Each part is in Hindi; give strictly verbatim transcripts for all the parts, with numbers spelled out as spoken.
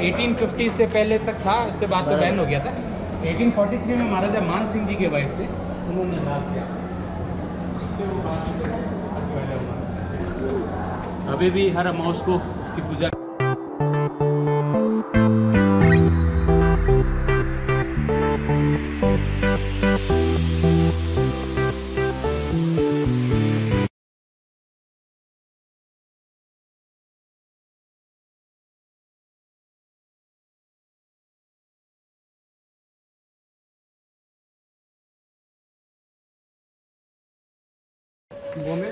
अठारह सौ पचास से पहले तक था, उसके बाद तो बैन हो गया था। अठारह सौ तैंतालीस में महाराजा मान सिंह जी के वाइफ थे, उन्होंने राज किया। अभी भी हर अमावस को इसकी पूजा वो में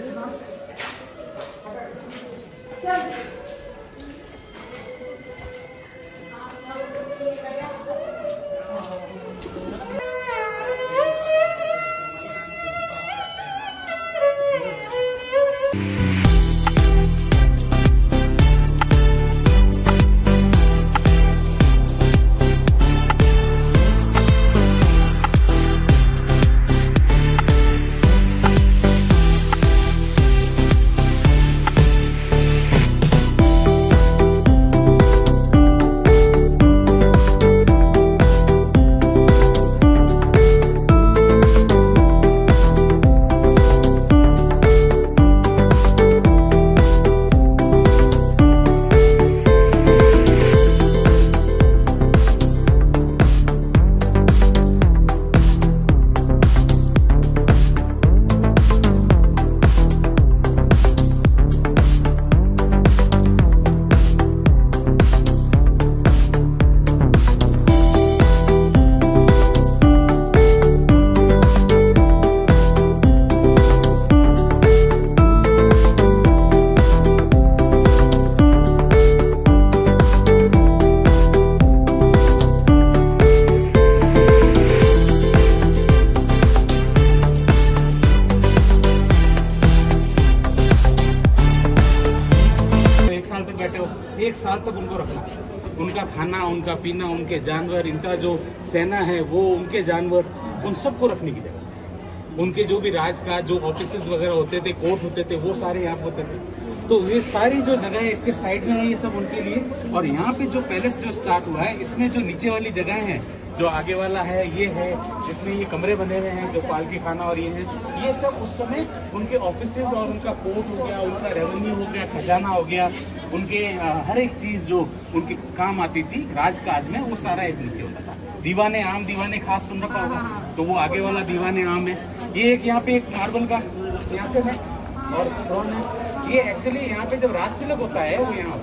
एक साल तक उनको रखना, उनका खाना, उनका पीना, उनके जानवर, इनका जो सेना है वो, उनके जानवर, उन सबको रखने की जगह। उनके जो भी राज का जो ऑफिसेज वगैरह होते थे, कोर्ट होते थे, वो सारे यहाँ होते थे। तो ये सारी जो जगह है इसके साइड में है, ये सब उनके लिए। और यहाँ पे जो पैलेस जो स्टार्ट हुआ है, इसमें जो नीचे वाली जगह है, जो आगे वाला है ये है, इसमें ये कमरे बने हुए हैं जो पालकी खाना और ये है, ये सब उस समय उनके ऑफिसेज और उनका कोर्ट हो गया, उनका रेवेन्यू हो गया, खजाना हो गया, उनके हर एक चीज जो उनके काम आती थी राजकाज में, वो सारा एक नीचे होता था। दीवाने आम, दीवाने खास सुन रखा होगा, तो वो आगे वाला दीवाने आम है। ये एक यहाँ पे एक मार्बल का सिंहासन है और थ्रोन है। ये एक्चुअली यहाँ पे जब राज तिलक होता है, वो यहाँ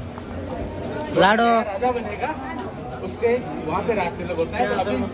लाडो राजा बनेगा, उसके वहाँ पे राज तिलक होता है। तो अभी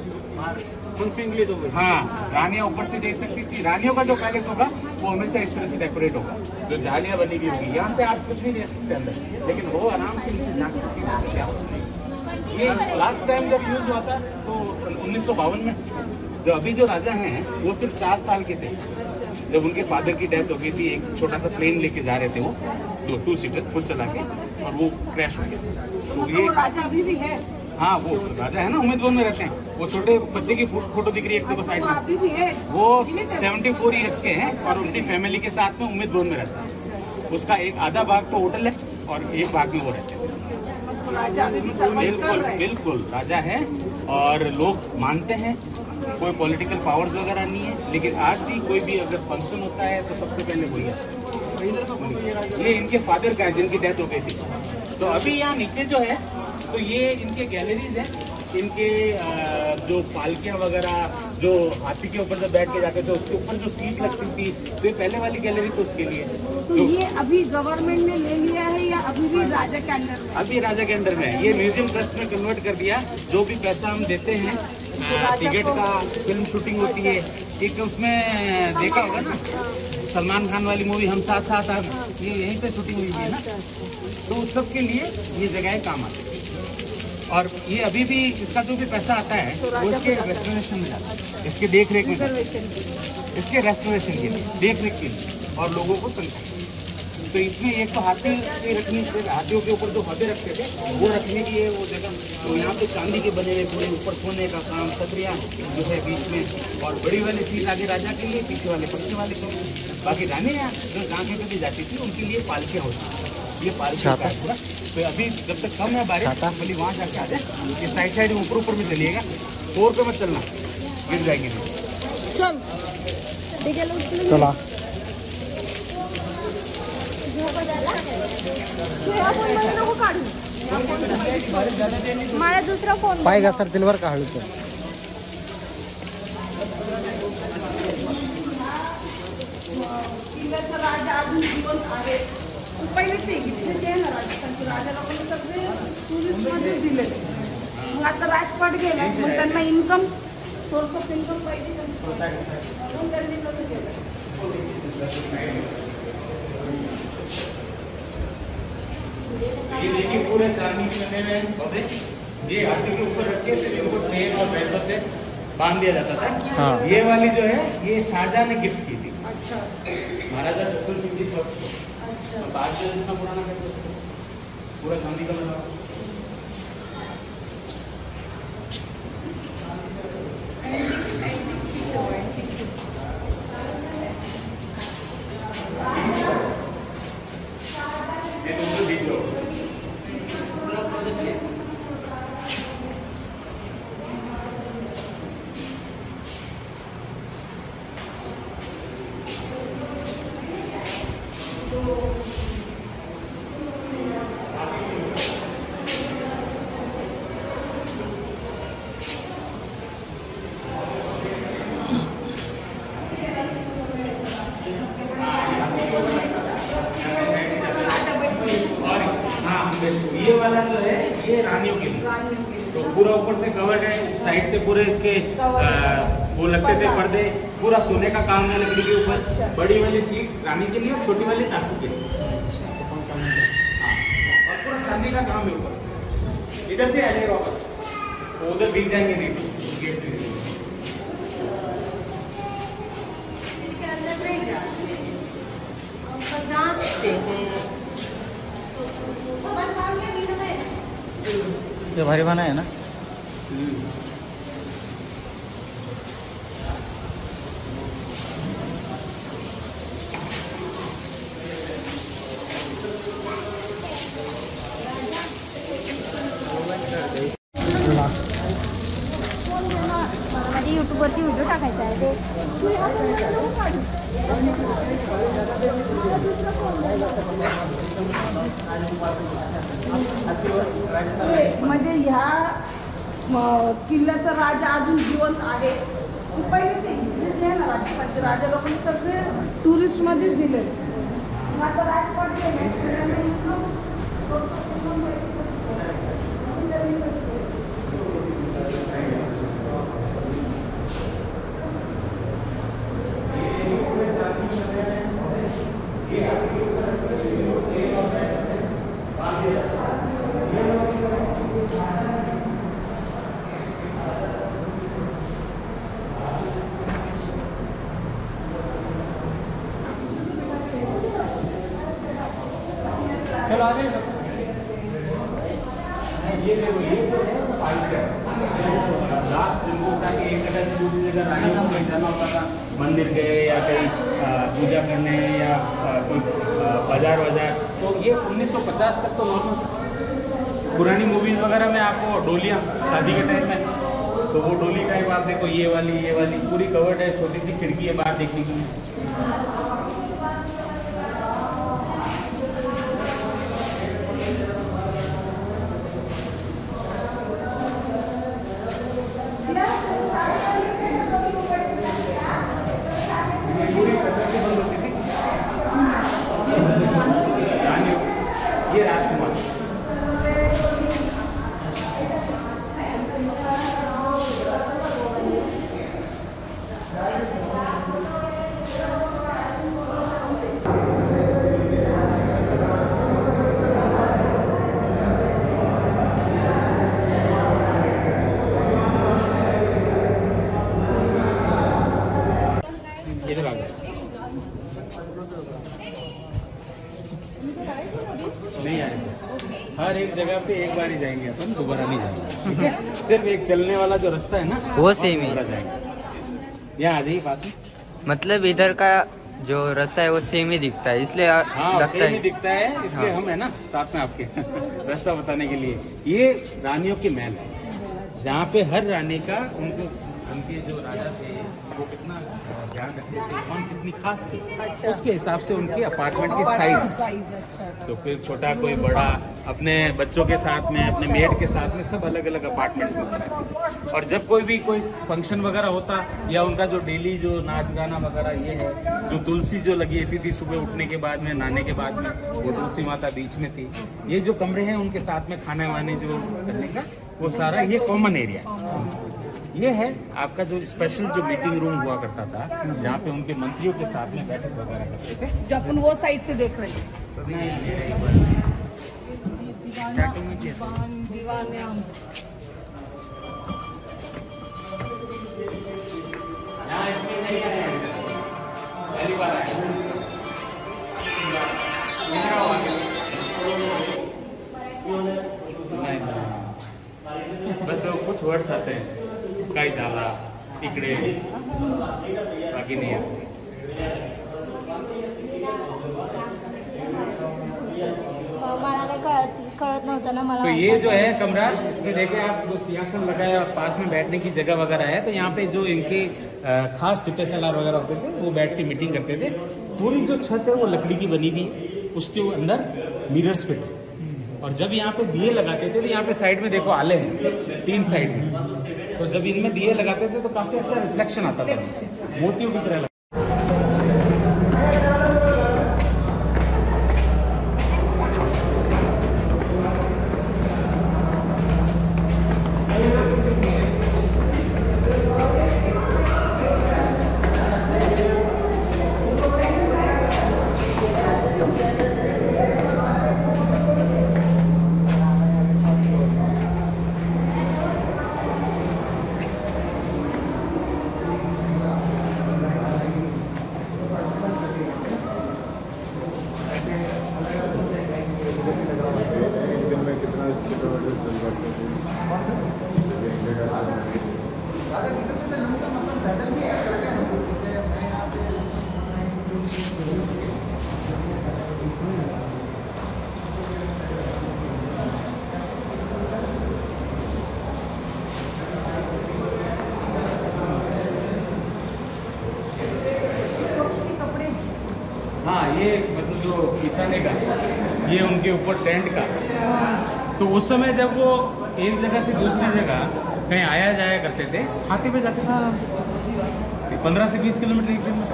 हाँ, रानियाँ ऊपर से देख सकती थी। रानियों का जो पैलेस होगा वो हमेशा इस तरह से डेकोरेट होगा, जो जालियाँ बनी हुई होगी। यहाँ से आप कुछ नहीं देख सकते अंदर, लेकिन वो आराम से नीचे जा सकती है। ये लास्ट टाइम जब यूज हुआ था तो उन्नीस सौ बावन में। जो अभी जो राजा हैं वो सिर्फ चार साल के थे जब उनके फादर की डेथ हो गई थी। एक छोटा सा प्लेन लेके जा रहे थे वो, दो टू सीटर खुद चला के, और वो क्रैश हो गया। तो ये राजा अभी भी है। हाँ, वो राजा है ना, उम्मीदवार में रहते हैं। वो छोटे बच्चे की फोटो दिख रही है एक साइड में, भी है। वो चौहत्तर इयर्स के हैं और उनकी फैमिली के साथ में उम्मीदवार में रहता है। उसका एक आधा भाग तो होटल है और एक भाग में वो रहते हैं। बिल्कुल बिल्कुल राजा है और लोग मानते हैं। कोई पॉलिटिकल पावर्स वगैरह नहीं है, लेकिन आज भी कोई भी अगर फंक्शन होता है तो सबसे पहले वही है। ये इनके फादर का है जिनकी डेथ हो गई थी। तो अभी यहाँ नीचे जो है तो ये इनके गैलरीज हैं। इनके जो पालकियाँ वगैरह जो हाथी के ऊपर जब बैठ के जाते थे उसके ऊपर जो सीट लगती थी, तो ये पहले वाली गैलरी तो उसके लिए। तो ये अभी गवर्नमेंट ने ले लिया है या अभी भी राजा के अंडर में? अभी राजा के अंडर में है। ये म्यूजियम ट्रस्ट में कन्वर्ट कर दिया। जो भी पैसा हम देते हैं टिकट का, फिल्म शूटिंग होती है, एक उसमें देखा होगा ना सलमान खान वाली मूवी हम साथ साथ आ, ये यहीं पे शूटिंग हुई है ना, तो उस सब के लिए ये जगह काम आती है। और ये अभी भी इसका जो भी पैसा आता है वो इसके रेस्टोरेशन में जाता है, इसके देख रेख में, इसके रेस्टोरेशन के लिए, देख रेख के लिए और लोगों को तनख्वाह। तो इसमें एक तो हाथी रखने, हाथियों के ऊपर जो हदे रखते थे वो रखने की है वो जगह। तो यहाँ पे चांदी के बने हुए पूरे ऊपर सोने का काम, छतरियाँ जो है बीच में, और बड़ी वाली चीज आगे राजा के लिए, पीछे वाले पीछे वाले के लिए। बाकी रानी जो टांगे पे भी जाती थी उनके लिए पालकियाँ होती थी। ये पार्किंग का है पूरा। तो अभी जब तक कम है बारिश बोली वहाँ जाके आ जाए, ये साइड साइड ऊपर ऊपर में चलिएगा, फोर पे मत चलना, गिर जाएंगे। चल चला माझा दुसरा फोन पाय घसरतील बरं का हळूच. राजा अजून जिवंत आहे. पहिले ते इथे ना राजस्थानचे राजा लोकांनी सगळे टुरिस्टमध्येच दिले. मग आता राजपाट गेला, मग त्यांना इन्कम सोर्स ऑफ इन्कम पाहिजे, म्हणून त्यांनी कसं केलं. ये देखिए पूरे चांदी के बने हुए पौधे, ये हाथी के ऊपर रख के फिर इनको चेन और बेल्टों से बांध दिया जाता था। हाँ। ये वाली जो है ये शाहजहां ने गिफ्ट की थी अच्छा महाराजा जसवंत सिंह जी फर्स्ट को। अच्छा बाहर से जितना पुराना है उसको पूरा चांदी का लगा। ये तुमको दिख लो ये वाला जो है ये रानियों के लिए, तो पूरा ऊपर से कवर है, साइड से पूरे इसके आ, वो लगते थे पर्दे, पूरा सोने का काम है लकड़ी के ऊपर। अच्छा। बड़ी वाली सीट रानी के लिए और छोटी वाली दासी के लिए। हाँ, और पूरा चांदी का काम है ऊपर। इधर से आ जाएगा वापस, तो उधर दिख जाएंगे नहीं गेट से। ये भारी बना है ना. माझ्या यूट्यूबवरती व्हिडिओ टाकायचा आहे ते. म्हणजे ह्या किल्ल्याचा राजा अजून जिवंत आहे. पहिले ते इथेच आहे ना राजपाटचे राजा लोकांनी सगळे टुरिस्टमध्येच दिले. मग आता राजपाट गेले. चलो आ जाइए। ये देखो ये तो पाइप है लास्ट जिनको था कि एक जगह से दूसरी जगह रानियों को कहीं जाना होता था, मंदिर गए या कहीं पूजा करने या कोई बाजार वाजार, तो ये उन्नीस सौ पचास तक तो नॉर्मल था। पुरानी मूवीज़ वगैरह में आपको डोलियाँ शादी के टाइम में, तो वो डोली टाइप आप देखो, ये वाली ये वाली पूरी कवर्ड है, छोटी सी खिड़की है बाहर देखने के लिए। ये राजकुमार इधर आ गए। नहीं आएंगे, हर एक जगह पे एक बार ही जाएंगे अपन, दोबारा नहीं जाएंगे, ठीक है? सिर्फ एक चलने वाला जो रास्ता है ना वो सेम ही जाएंगे। यहाँ आ जाइए पास में। मतलब इधर का जो रास्ता है वो सेम ही दिखता है, इसलिए हाँ लगता सेम ही है। दिखता है, इसलिए हाँ। हम है ना साथ में आपके रास्ता बताने के लिए। ये रानियों के महल है, जहाँ पे हर रानी का उनको उनके जो राजा थे वो कितना ध्यान रखते थे, कौन कितनी खास थी, अच्छा। उसके हिसाब से उनके अपार्टमेंट की साइज। साइज अच्छा। तो फिर छोटा कोई बड़ा अपने बच्चों के साथ में, अपने मेड के साथ में, सब अलग अलग अपार्टमेंट्स में रहते। और जब कोई भी कोई फंक्शन वगैरह होता या उनका जो डेली जो नाच गाना वगैरह ये है, जो तुलसी जो लगी रहती थी सुबह उठने के बाद में, नहाने के बाद में, वो तुलसी माता बीच में थी। ये जो कमरे हैं उनके साथ में खाने वाने जो करने का वो सारा ये कॉमन एरिया। ये है आपका जो स्पेशल जो मीटिंग रूम हुआ करता था, जहाँ पे उनके मंत्रियों के साथ में बैठक वगैरह करते थे। जो अपन वो साइड से देख रहे हैं। दीवान दीवान हम यहाँ इसमें नहीं आए हैं, पहली बार आए हैं। यहाँ आओ आगे। नहीं, नहीं। बस वो कुछ वर्ड्स आते हैं, काय झाला इकडे, बाकी नहीं आते। मला काही कळत कळत नव्हतं ना मला। तो ये जो है कमरा, इसमें देखे आप जो सिंहासन लगा है और पास में बैठने की जगह वगैरह है, तो यहाँ पे जो इनके अ, खास सिपे सलार वगैरह होते थे वो बैठ के मीटिंग करते थे। पूरी जो छत है वो लकड़ी की बनी हुई है, उसके अंदर मिरर्स फिट है। और जब यहाँ पे दिए लगाते थे तो यहाँ पे साइड में देखो आले हैं तीन साइड में, तो जब इनमें दिए लगाते थे तो काफी अच्छा रिफ्लेक्शन आता था, मोतियों की तरह। हाँ ये मतलब जो बिछाने का, ये उनके ऊपर टेंट का। तो उस समय जब वो एक जगह से दूसरी जगह कहीं आया जाया करते थे, हाथी पे जाते थे, पंद्रह से बीस किलोमीटर एक दिन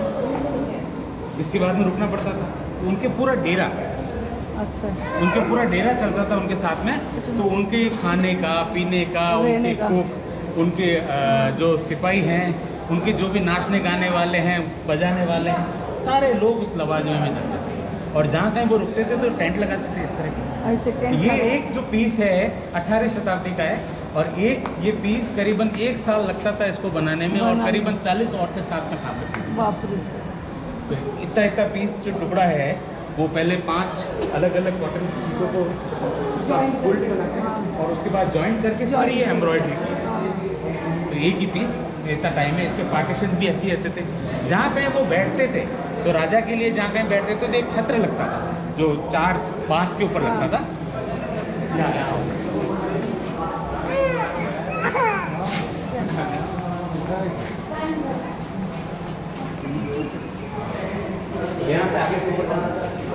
में। इसके बाद में रुकना पड़ता था। तो उनके पूरा डेरा, अच्छा, उनके पूरा डेरा चलता था उनके साथ में। तो उनके खाने का, पीने का, उनके कुक, उनके अ, जो सिपाही हैं, उनके जो भी नाचने गाने वाले हैं, बजाने वाले हैं, सारे लोग उस लवाजमे में चलते थे। और जहाँ कहीं वो रुकते थे तो टेंट लगाते थे इस तरह के। ऐसे टेंट ये एक जो पीस है अठारह शताब्दी का है, और एक ये पीस करीबन एक साल लगता था इसको बनाने में, और करीबन चालीस औरतें साथ में खाते थे। बाप रे। तो इतना इतना पीस जो टुकड़ा है वो पहले पांच अलग अलग कॉटन की शीटों को उल्ट बनाते हैं और उसके बाद जॉइंट करके फिर ये एम्ब्रॉयडरी की। तो एक ही पीस इतना टाइम है। इसके पार्टीशन भी ऐसे रहते थे। जहाँ कहीं वो बैठते थे तो राजा के लिए जहाँ कहीं बैठते थे तो एक छत्र लगता था जो चार बांस के ऊपर लगता था। यहाँ यहाँ यहाँ से आगे से ऊपर जाना।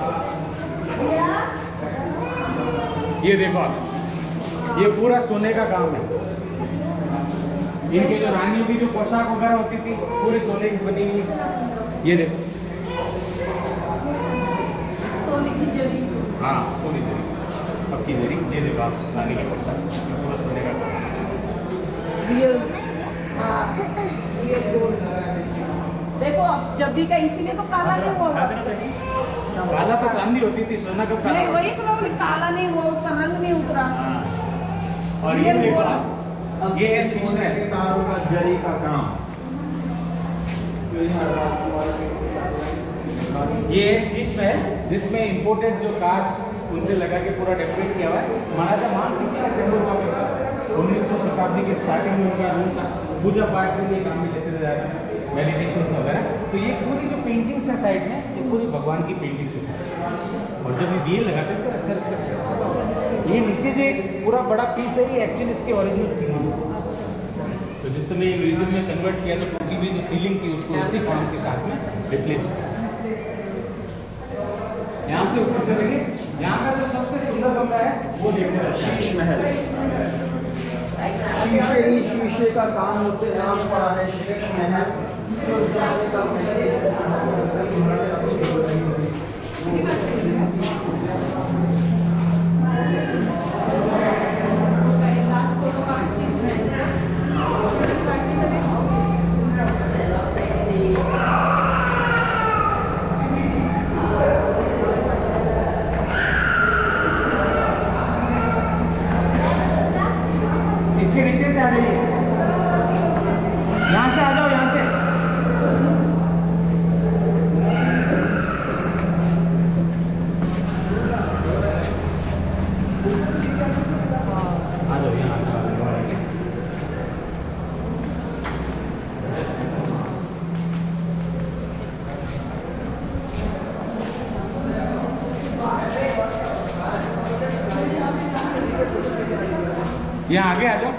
ये देखो आप, ये पूरा सोने का काम है। इनके जो रानियों की जो पोशाक वगैरह होती थी पूरी सोने की बनी हुई। ये देखो, सोने की जरी। हाँ पूरी जरी, पक्की जरी। ये देखो आप रानी की पोशाक पूरा सोने का काम। रियल, हाँ रियल गोल्ड। देखो अब जब भी का इसीलिए तो काला नहीं हुआ। काला तो चांदी होती थी, सोना कब काला? नहीं, वही तो मैं बोली, काला नहीं हुआ, उसका रंग नहीं उतरा। हाँ। और ये देखो आप, ये है शीश में तारों का जरी का काम। ये है शीश में जिसमें इंपोर्टेड जो कांच उनसे लगा के पूरा डेकोरेट किया हुआ है। महाराजा मान सिंह का चैम्बर हुआ करता था उन्नीस सौ शताब्दी के स्टार्टिंग में। उनका रूम था, पूजा पाठ के लिए काम में लेते थे ज़्यादा, मेडिटेशन वगैरह। तो ये पूरी जो पेंटिंग्स है साइड में पूरी भगवान की पेंटिंग से चलती। और जब ये दिए लगाते हैं तो अच्छा लगता है। ये नीचे जो एक पूरा बड़ा पीस है, ये एक्चुअली इसकी ओरिजिनल सीलिंग है। तो जिस समय म्यूजियम में कन्वर्ट किया तो टूटी हुई जो सीलिंग थी उसको उसी फॉर्म के साथ में रिप्लेस किया। यहाँ से ऊपर चलेंगे, यहाँ का जो सबसे सुंदर कमरा है वो देखने शीश महल। शीशे ही शीशे का काम होते नाम पड़ा है शीश महल। इसके नीचे से आ जाइए, यहाँ से आ जाओ, यहाँ से आ जाओ, यहाँ यहाँ आगे आ जाओ।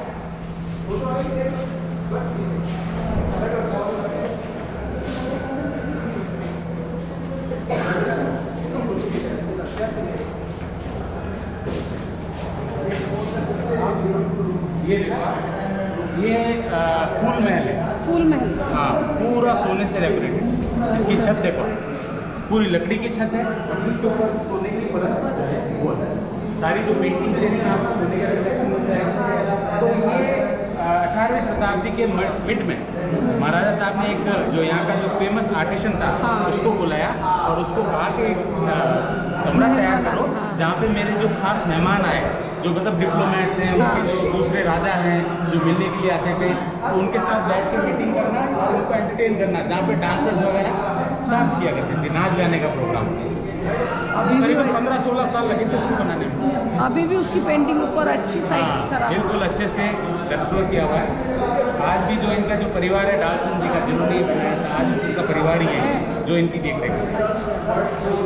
ये देखो, ये आ, फूल महल है। फूल महल। हाँ, पूरा सोने से डेकोरेटेड। इसकी छत देखो, पूरी लकड़ी की छत है और जिसके ऊपर सोने की परत है वो है। सारी जो पेंटिंग्स है इसमें आपको सोने का रिफ्लेक्शन मिलता है। तो ये अठारहवीं शताब्दी के मिड में महाराजा साहब ने एक जो यहाँ का जो फेमस आर्टिशन था हाँ। उसको बुलाया और उसको कहा कि कमरा तैयार करो जहाँ पे मेरे जो खास मेहमान आए, जो मतलब डिप्लोमेट्स हैं, उनके जो दूसरे राजा हैं जो मिलने के लिए आते हैं कहीं, तो उनके साथ बैठ के मीटिंग करना और उनको एंटरटेन करना, जहाँ पे डांसर्स वगैरह डांस किया करते थे, नाच गाने का प्रोग्राम। अभी भी करीबन वैसे- पंद्रह सोलह साल लगे थे उसको बनाने में। अभी भी उसकी पेंटिंग ऊपर अच्छी साइड हाँ, खराब बिल्कुल अच्छे से रेस्टोर किया हुआ है। आज भी जो इनका जो परिवार है डालचंद जी का, जिन्होंने ये बनाया था, आज उनका परिवार ही है जो इनकी देख रेख करता है।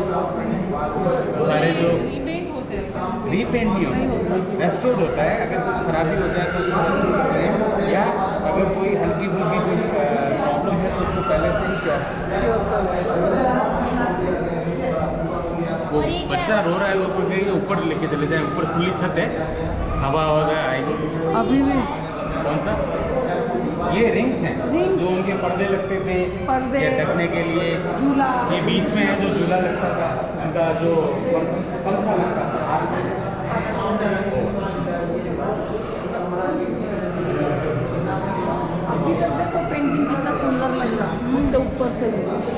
सारे जो रीपेंट नहीं होता, रेस्टोर होता है। अगर कुछ खराबी होता है तो उसको रेस्टोर करते हैं, या अगर कोई हल्की फुल्की कोई प्रॉब्लम है तो उसको पहले से ही क्या वो बच्चा रो रहा है, वो कहीं ऊपर लेके चले जाए, ऊपर खुली छत है, हवा वगैरह आएगी। अभी भी कौन सा? ये रिंग्स हैं Rings। जो उनके पर्दे लगते थे पर्दे, या ढकने के लिए। झूला। ये बीच में है जो झूला लगता था, उनका जो पंखा लगता था। अभी तक देखो पेंटिंग कितना सुंदर लग रहा है, मुंडे ऊपर से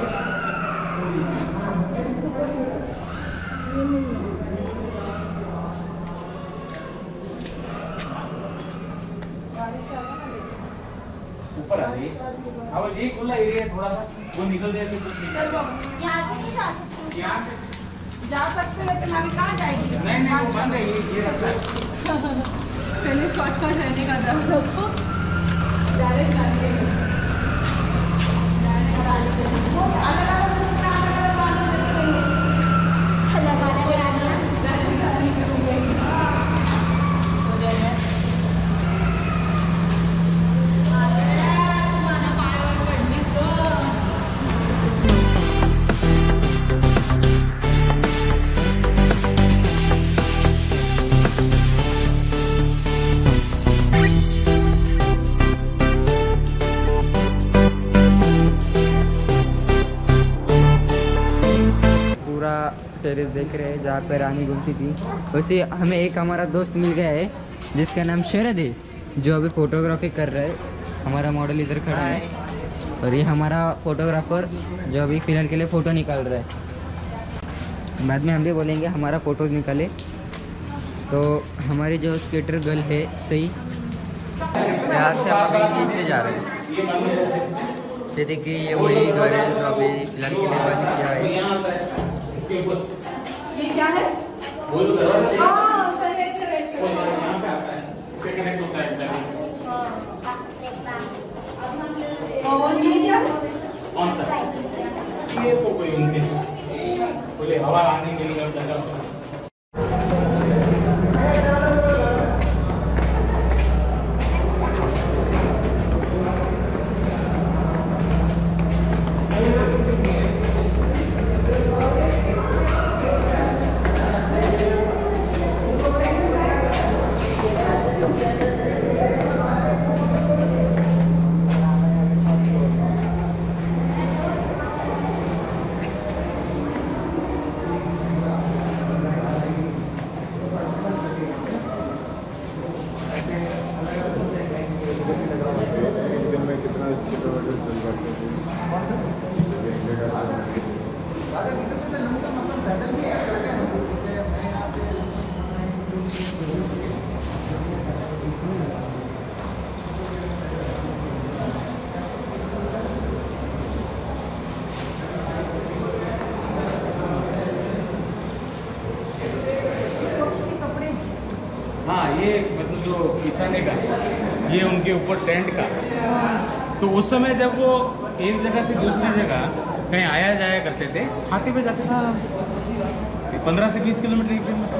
ऊपर आ जाइए। अब ये खुला एरिया थोड़ा सा, वो निकल जाए तो कुछ नहीं। यहाँ से नहीं जा सकते। यहाँ से जा सकते, लेकिन अभी कहाँ जाएगी? नहीं नहीं वो बंद है, ये ये रास्ता है। पहले शॉर्टकट रहने का था सबको, डायरेक्ट जाने के लिए। लगाने में आ गया। टेरेस देख रहे हैं जहाँ पे रानी घूमती थी। वैसे हमें एक हमारा दोस्त मिल गया है जिसका नाम शरद है, जो अभी फोटोग्राफी कर रहा है। हमारा मॉडल इधर खड़ा है और ये हमारा फोटोग्राफर जो अभी फ़िलहाल के लिए फ़ोटो निकाल रहा है। बाद में हम भी बोलेंगे हमारा फ़ोटोज़ निकाले। तो हमारी जो स्केटर गर्ल है सही, यहाँ से हम अभी नीचे जा रहे हैं। ये देखिए ये वही घर है जो अभी फ़िलहाल के लिए बंद किया है। ये क्या है? वो जो दरवाजा है, हाँ, चले चले वो यहाँ पे आता है, इससे कनेक्ट होता है इंटरनेट। और ये क्या? कौन सा? ये तो कोई उनके बोले हवा आने के लिए जगह। हाँ, ये मतलब जो बिछाने का ये उनके ऊपर टेंट का। तो उस समय जब वो एक जगह से दूसरी जगह कहीं आया जाया करते थे, हाथी पे जाते थे पंद्रह से बीस किलोमीटर एक दिन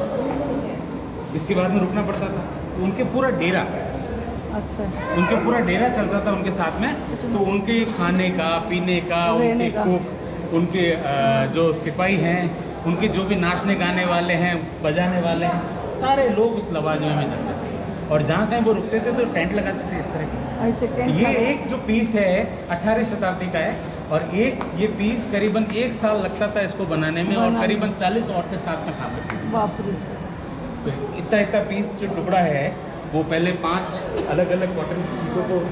में। इसके बाद में रुकना पड़ता था। तो उनके पूरा डेरा, अच्छा, उनके पूरा डेरा चलता था उनके साथ में। तो उनके खाने का, पीने का, उनके कुक, उनके जो सिपाही हैं, उनके जो भी नाचने गाने वाले हैं, बजाने वाले हैं, सारे लोग उस लवाजमे में जाते थे। और जहाँ कहीं वो रुकते थे तो टेंट लगाते थे इस तरह के। ऐसे टेंट ये एक जो पीस है अठारहवीं शताब्दी का है, और एक ये पीस करीबन एक साल लगता था इसको बनाने में, और करीबन चालीस औरतें साथ में खाते थे। बाप रे। तो इतना इतना पीस जो टुकड़ा है वो पहले पांच अलग अलग कॉटन शीटों को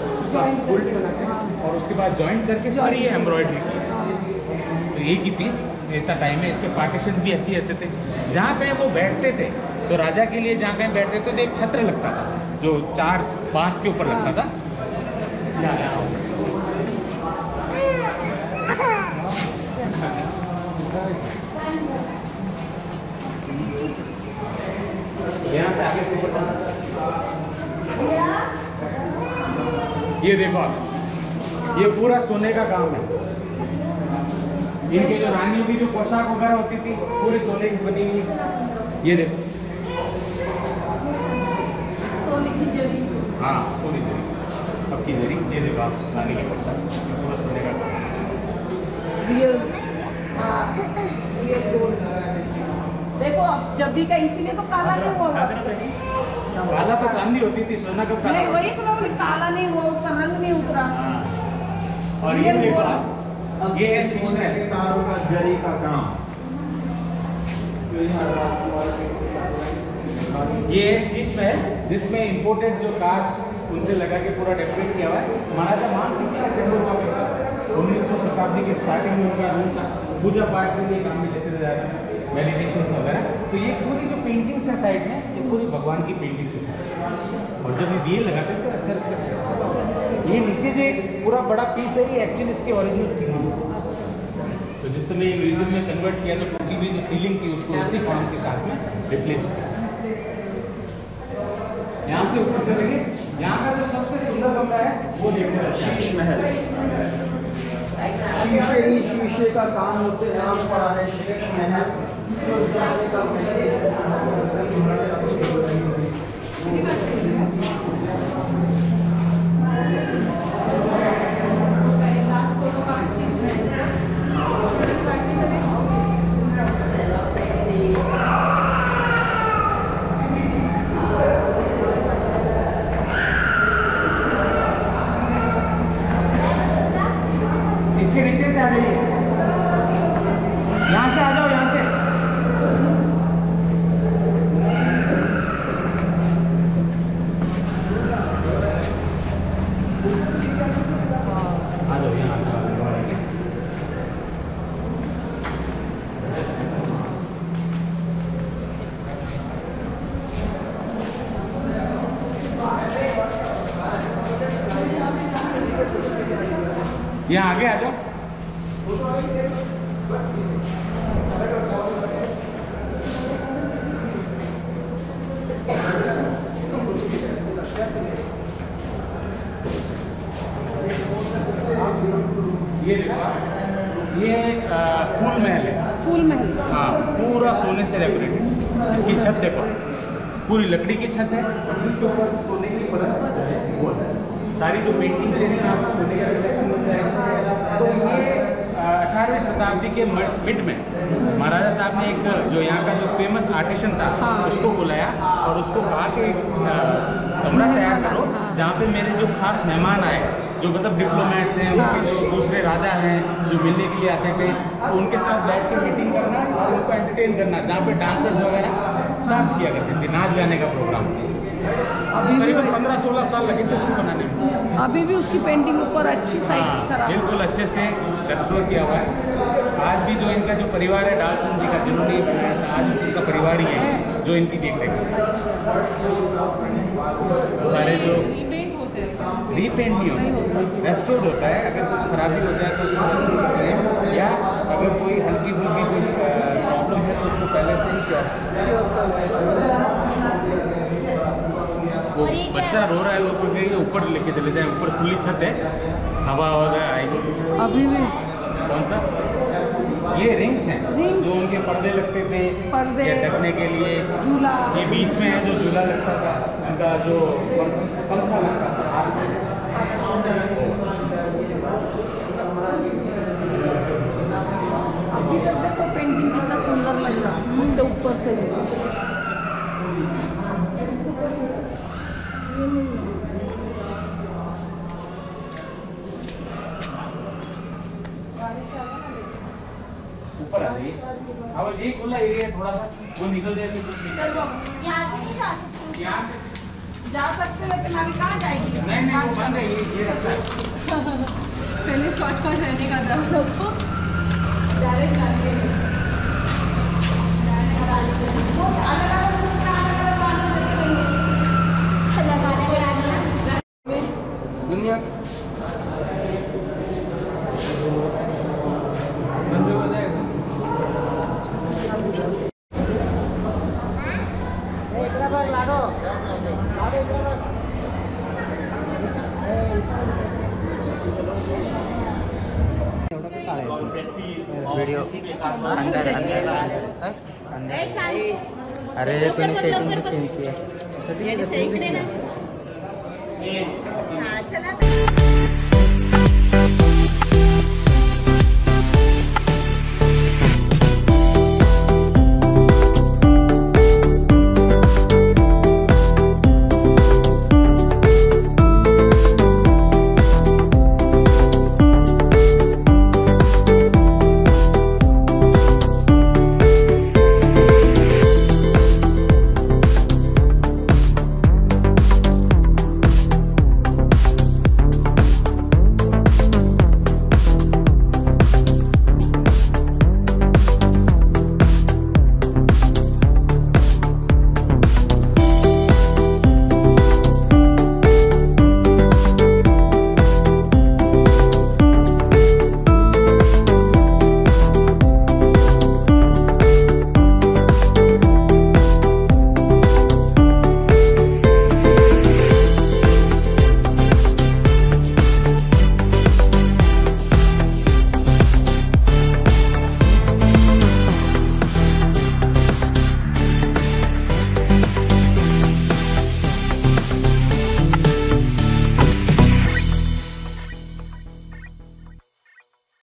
उल्ट बनाते हैं और उसके बाद जॉइंट करके फिर ये एम्ब्रॉयडरी की। तो एक ही पीस इतना टाइम है। इसके पार्टीशन भी ऐसे रहते थे। जहाँ कहीं वो बैठते थे तो राजा के लिए जहाँ कहीं बैठते थे तो एक छत्र लगता था जो चार बांस के ऊपर लगता था। यहाँ यहाँ से आगे से ऊपर चलना। ये देखो आप, ये पूरा सोने का काम है। इनके जो रानियों की जो पोशाक वगैरह होती थी पूरी सोने की बनी हुई। ये देखो, सोने की जरी। हाँ, पूरी जरी, अब की जरी। ये देखो आप, रानी की पोशाक पूरा सोने का काम। रियल, हाँ, रियल गोल्ड। देखो जब भी का इसीलिए तो काला नहीं हुआ। काला तो चांदी होती थी, सोना कब काला? नहीं, वही तो मैं काला नहीं हुआ, उसका रंग नहीं उतरा। और ये देखो आप, ये है शीश में तारों का जरी का काम। ये है शीश में जिसमें इंपोर्टेड जो कांच उनसे लगा के पूरा डेकोरेट किया हुआ है। महाराजा मान सिंह का चेंबर का बेटा उन्नीस सौ शताब्दी के स्टार्टिंग में उनका रूम था। पूजा पाठ के लिए काम में लेते थे ज़्यादा, मेडिटेशन वगैरह। तो ये पूरी जो पेंटिंग्स है साइड में, ये पूरी भगवान की पेंटिंग्स है। और जब ये दिए लगाते थे तो अच्छा लगता है। ये नीचे जो एक पूरा बड़ा पीस है ये एक्चुअली इसकी ओरिजिनल सीलिंग है। तो जिस समय म्यूजियम में कन्वर्ट किया तो टूटी हुई जो सीलिंग थी उसको उसी फॉर्म के साथ में रिप्लेस किया। यहाँ से ऊपर चलेंगे, यहाँ का जो सबसे सुंदर कमरा है वो देखने का शीश महल। शीशे ही शीशे का काम उससे नाम पड़ा है शीश महल। इसके नीचे से आ जाइए, यहाँ से आ जाओ, यहाँ से। आ जाओ, यहाँ आ जाओ। यहाँ आगे आ जाओ। ये देखो, ये फूल महल है। फूल महल। हाँ, पूरा सोने से डेकोरेटेड। इसकी छत देखो, पूरी लकड़ी की छत है और जिसके ऊपर सोने की परत जो है वो है। सारी जो पेंटिंग से इसमें आपको सोने का रिफ्लेक्शन मिल जाएगा। तो ये अठारहवीं शताब्दी के मिड में महाराजा साहब ने एक जो यहाँ का जो फेमस आर्टिशन था उसको बुलाया और उसको कहा कि कमरा तैयार करो जहाँ पे मेरे जो खास मेहमान आए, जो मतलब डिप्लोमेट्स हैं, उनके जो दूसरे राजा हैं जो मिलने के लिए आते थे, तो उनके साथ बैठ के मीटिंग करना और उनको एंटरटेन करना, जहाँ पे डांसर्स वगैरह डांस किया करते थे, नाच गाने का प्रोग्राम। अभी करीबन पंद्रह सोलह साल लगे थे उसको बनाने में। अभी भी उसकी पेंटिंग ऊपर अच्छी साइड खराब, बिल्कुल अच्छे से रेस्टोर किया हुआ है। आज भी जो इनका जो परिवार है डालचंद जी का, जिन्होंने ये बनाया था, आज उनका परिवार ही है जो इनकी देख रेख करता है। सारे जो रीपेंट नहीं होता, रेस्टोर्ड होता है। अगर कुछ खराबी हो जाए तो उसको रेस्टोर करते हैं, या अगर कोई हल्की फुल्की कोई प्रॉब्लम है तो उसको पहले से ही क्योर। वो बच्चा रो रहा है, वो कोई ऊपर लेके चले जाए, ऊपर खुली छत है, हवा वगैरह आएगी। अभी भी कौन सा? ये रिंग्स हैं रिंग्स। जो उनके पर्दे लगते थे पर्दे, या ढकने के लिए। झूला, ये बीच में है जो झूला लगता था, उनका जो पंखा लगता था। अभी तक देखो पेंटिंग कितना सुंदर लग रहा है मुंडे ऊपर से। ऊपर आ जाइए। अब ये खुला एरिया है, थोड़ा सा वो निकल जाए तो कुछ नहीं। यहाँ से नहीं जा सकते। यहाँ से जा सकते लेकिन अभी कहाँ जाएगी? नहीं नहीं, वो बंद है, ये ये रास्ता है। पहले शॉर्टकट रहने का था सबको, डायरेक्ट जाने के दुनिया व्हिडिओ अंदर अंदर अंदर अरे तूने सेटिंग भी चेंज किया। चला